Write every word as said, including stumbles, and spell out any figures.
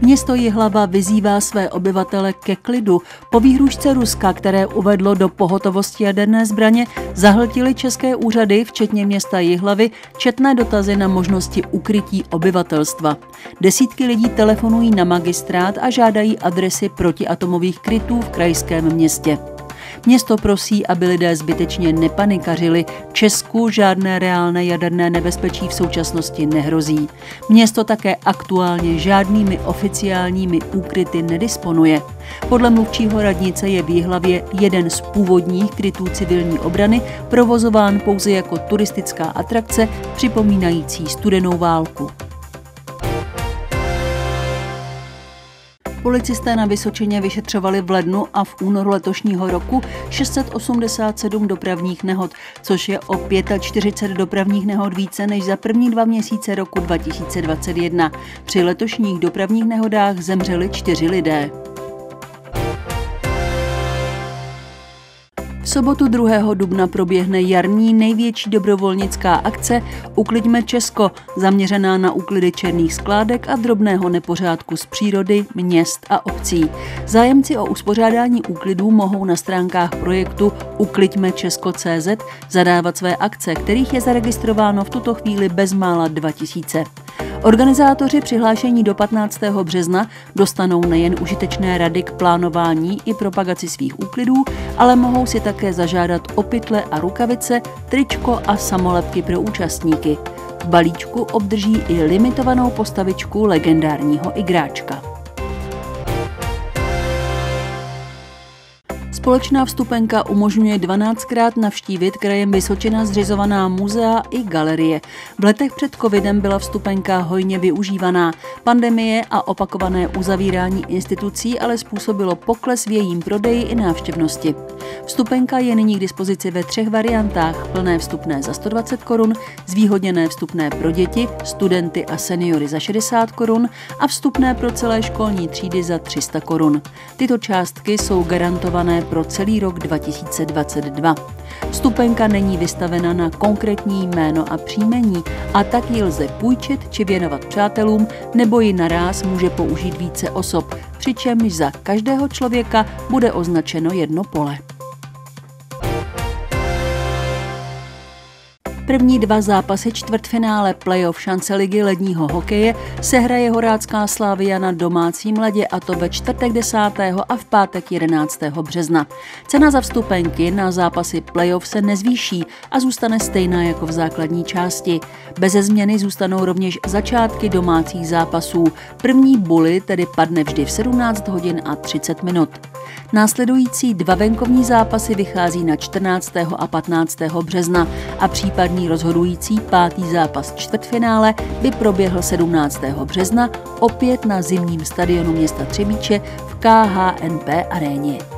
Město Jihlava vyzývá své obyvatele ke klidu. Po výhrůžce Ruska, které uvedlo do pohotovosti jaderné zbraně, zahltily české úřady, včetně města Jihlavy, četné dotazy na možnosti ukrytí obyvatelstva. Desítky lidí telefonují na magistrát a žádají adresy protiatomových krytů v krajském městě. Město prosí, aby lidé zbytečně nepanikařili. Česku žádné reálné jaderné nebezpečí v současnosti nehrozí. Město také aktuálně žádnými oficiálními úkryty nedisponuje. Podle mluvčího radnice je v Jihlavě jeden z původních krytů civilní obrany provozován pouze jako turistická atrakce připomínající studenou válku. Policisté na Vysočině vyšetřovali v lednu a v únoru letošního roku šest set osmdesát sedm dopravních nehod, což je o čtyřicet pět dopravních nehod více než za první dva měsíce roku dva tisíce dvacet jedna. Při letošních dopravních nehodách zemřeli čtyři lidé. V sobotu druhého dubna proběhne jarní největší dobrovolnická akce Ukliďme Česko, zaměřená na úklidy černých skládek a drobného nepořádku z přírody, měst a obcí. Zájemci o uspořádání úklidů mohou na stránkách projektu ukliďme česko tečka cé zet zadávat své akce, kterých je zaregistrováno v tuto chvíli bezmála dva tisíce. Organizátoři přihlášení do patnáctého března dostanou nejen užitečné rady k plánování i propagaci svých úklidů, ale mohou si také zažádat o pytle a rukavice, tričko a samolepky pro účastníky. V balíčku obdrží i limitovanou postavičku legendárního igráčka. Společná vstupenka umožňuje dvanáctkrát navštívit krajem Vysočina zřizovaná muzea i galerie. V letech před covidem byla vstupenka hojně využívaná. Pandemie a opakované uzavírání institucí ale způsobilo pokles v jejím prodeji i návštěvnosti. Vstupenka je nyní k dispozici ve třech variantách: plné vstupné za sto dvacet korun, zvýhodněné vstupné pro děti, studenty a seniory za šedesát korun a vstupné pro celé školní třídy za tři sta korun. Tyto částky jsou garantované pro celý rok dva tisíce dvacet dva. Vstupenka není vystavena na konkrétní jméno a příjmení a tak ji lze půjčit či věnovat přátelům, nebo ji naráz může použít více osob, přičemž za každého člověka bude označeno jedno pole. První dva zápasy čtvrtfinále playoff šance ligy ledního hokeje se hraje horácká Slavia na domácím ledě, a to ve čtvrtek desátého a v pátek jedenáctého března. Cena za vstupenky na zápasy playoff se nezvýší a zůstane stejná jako v základní části. Beze změny zůstanou rovněž začátky domácích zápasů. První buly tedy padne vždy v sedmnáct hodin a třicet minut. Následující dva venkovní zápasy vychází na čtrnáctého a patnáctého března a případný rozhodující pátý zápas čtvrtfinále by proběhl sedmnáctého března opět na zimním stadionu města Třebíče v K H N P aréně.